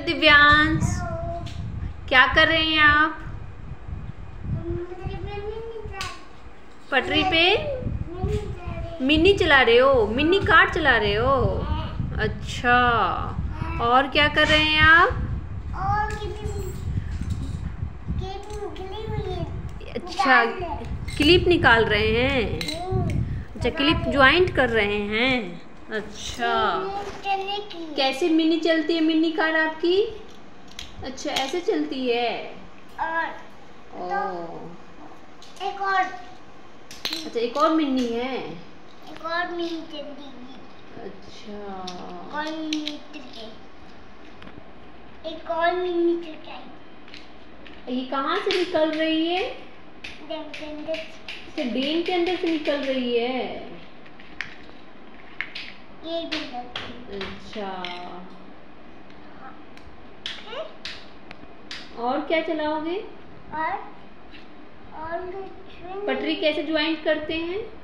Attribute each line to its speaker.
Speaker 1: दिव्यांश, क्या कर रहे हैं आप? पटरी पे मिनी चला रहे हो? मिनी कार चला रहे हो? अच्छा, और क्या कर रहे हैं आप? अच्छा, क्लिप निकाल रहे हैं। अच्छा, क्लिप ज्वाइंट कर रहे हैं। अच्छा, कैसे मिनी चलती है मिनी कार आपकी? अच्छा, ऐसे चलती है।
Speaker 2: एक और।
Speaker 1: अच्छा, एक और मिनी है।
Speaker 2: एक और मिनी चलती है।
Speaker 1: अच्छा,
Speaker 2: और मिनी चलती। एक और मिनी चलती।
Speaker 1: ये कहाँ से निकल रही है?
Speaker 2: डैम के अंदर।
Speaker 1: अच्छा, डैम के अंदर से निकल रही है।
Speaker 2: ये भी लगती।
Speaker 1: अच्छा, और क्या चलाओगे?
Speaker 2: और
Speaker 1: पटरी कैसे ज्वाइंट करते हैं?